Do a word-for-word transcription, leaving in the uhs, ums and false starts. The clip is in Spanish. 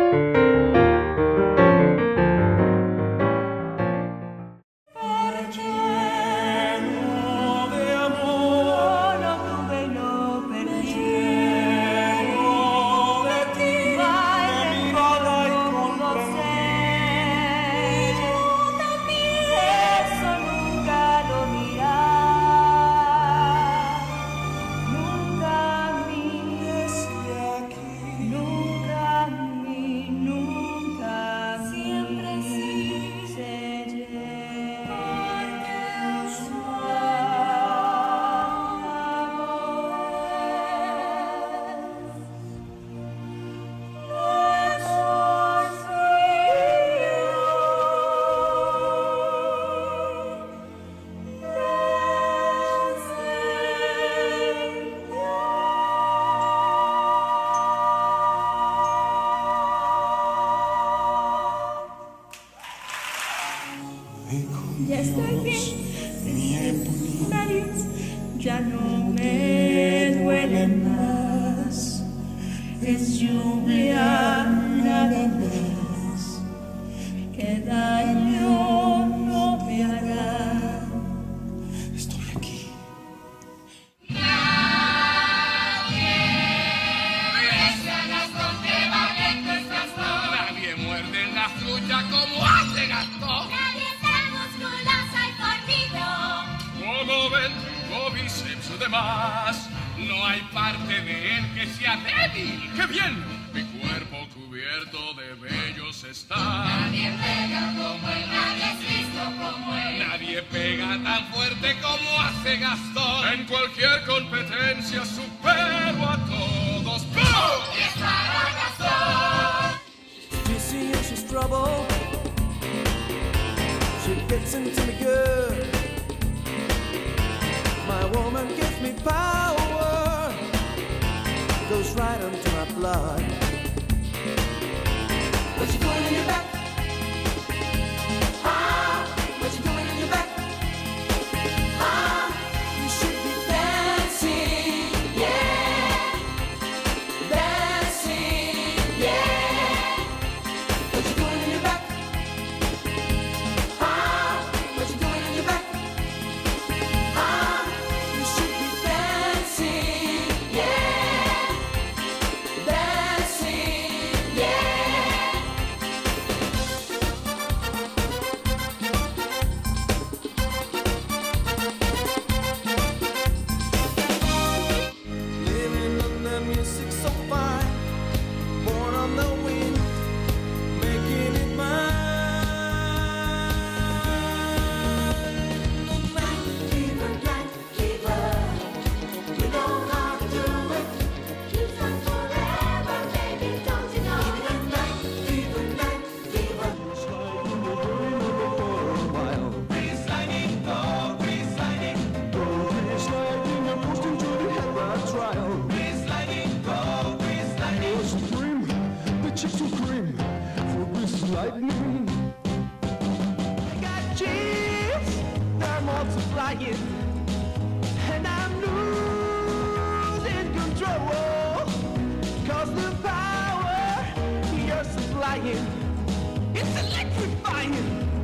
Ya estoy bien, mi nariz ya no me duele más. Es lluvia nada más, que daño no me hará. Estoy aquí. Nadie muerde en la fruta como hace Gastón. Nadie está musculoso y fornido. Como ven, tengo bíceps de más. No hay parte de él que sea débil. ¡Qué bien! Mi cuerpo cubierto de vellos está. Nadie pega como él, nadie es listo como él. Nadie pega tan fuerte como hace Gastón. En cualquier competencia supero a todos. ¡Pum! Y es para Gastón. You see her, she's trouble. She gets into me good. My woman gives me power. Goes right into my blood. What you doing in your back? Ah, what you doing in your back? Ah, you should be dancing, yeah. Dancing, yeah. What you doing in your back? Ah, what you doing in your back? Ah, you should be dancing, yeah. Dancing, yeah. Living under music so fine, born on the wind, making it mine. The night fever, night fever, we know how to do it. Keeps on forever, baby, don't you know? The night fever, night fever. I got chills, they're multiplying, and I'm losing control. Cause the power you're supplying, it's electrifying.